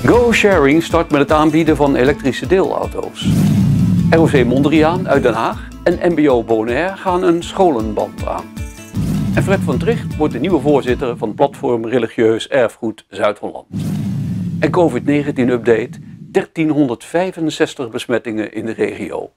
GoSharing start met het aanbieden van elektrische deelauto's. ROC Mondriaan uit Den Haag en MBO Bonaire gaan een scholenband aan. En Fred van Tricht wordt de nieuwe voorzitter van platform Religieus Erfgoed Zuid-Holland. En COVID-19 update: 1365 besmettingen in de regio.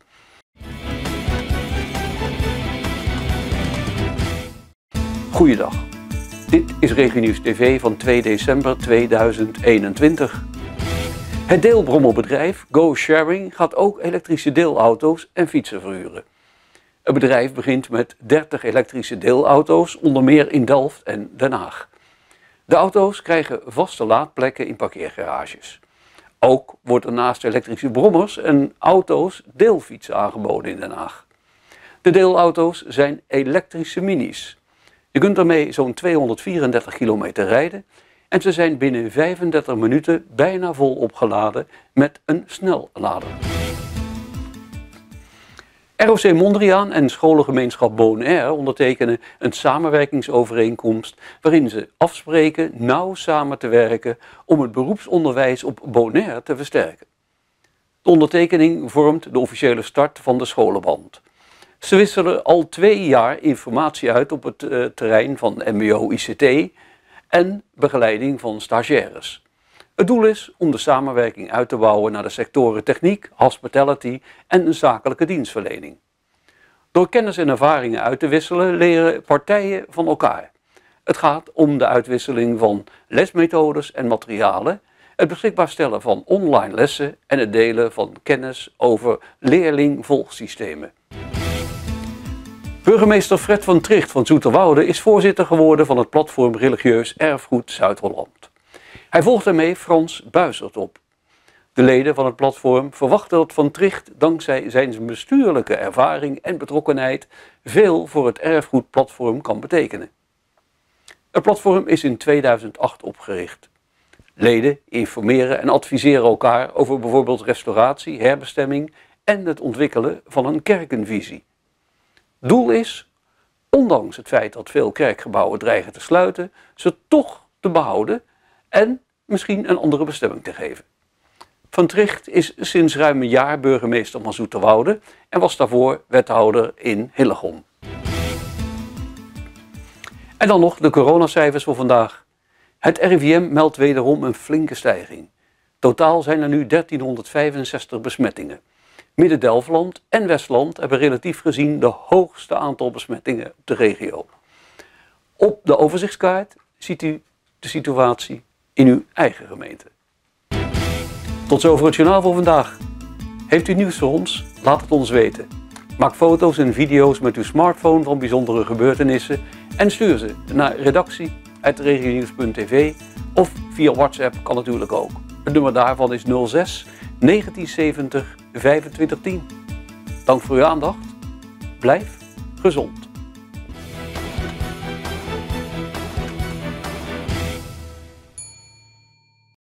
Goeiedag. Dit is RegioNieuws TV van 2 december 2021. Het deelbrommelbedrijf GoSharing gaat ook elektrische deelauto's en fietsen verhuren. Het bedrijf begint met 30 elektrische deelauto's, onder meer in Delft en Den Haag. De auto's krijgen vaste laadplekken in parkeergarages. Ook wordt er naast elektrische brommers en auto's deelfietsen aangeboden in Den Haag. De deelauto's zijn elektrische minis. Je kunt daarmee zo'n 234 kilometer rijden en ze zijn binnen 35 minuten bijna vol opgeladen met een snellader. ROC Mondriaan en scholengemeenschap Bonaire ondertekenen een samenwerkingsovereenkomst waarin ze afspreken nauw samen te werken om het beroepsonderwijs op Bonaire te versterken. De ondertekening vormt de officiële start van de scholenband. Ze wisselen al 2 jaar informatie uit op het terrein van MBO-ICT en begeleiding van stagiaires. Het doel is om de samenwerking uit te bouwen naar de sectoren techniek, hospitality en zakelijke dienstverlening. Door kennis en ervaringen uit te wisselen leren partijen van elkaar. Het gaat om de uitwisseling van lesmethodes en materialen, het beschikbaar stellen van online lessen en het delen van kennis over leerling-volgsystemen. Burgemeester Fred van Tricht van Zoeterwoude is voorzitter geworden van het platform Religieus Erfgoed Zuid-Holland. Hij volgt daarmee Frans Buizert op. De leden van het platform verwachten dat Van Tricht dankzij zijn bestuurlijke ervaring en betrokkenheid veel voor het erfgoedplatform kan betekenen. Het platform is in 2008 opgericht. Leden informeren en adviseren elkaar over bijvoorbeeld restauratie, herbestemming en het ontwikkelen van een kerkenvisie. Doel is, ondanks het feit dat veel kerkgebouwen dreigen te sluiten, ze toch te behouden en misschien een andere bestemming te geven. Van Tricht is sinds ruim een jaar burgemeester van Zoeterwoude en was daarvoor wethouder in Hillegom. En dan nog de coronacijfers voor vandaag. Het RIVM meldt wederom een flinke stijging. Totaal zijn er nu 1365 besmettingen. Midden-Delfland en Westland hebben relatief gezien de hoogste aantal besmettingen op de regio. Op de overzichtskaart ziet u de situatie in uw eigen gemeente. Tot zover het journaal voor vandaag. Heeft u nieuws voor ons? Laat het ons weten. Maak foto's en video's met uw smartphone van bijzondere gebeurtenissen en stuur ze naar redactie@regionieuws.tv of via WhatsApp kan natuurlijk ook. Het nummer daarvan is 06 1970 2510. Dank voor uw aandacht. Blijf gezond.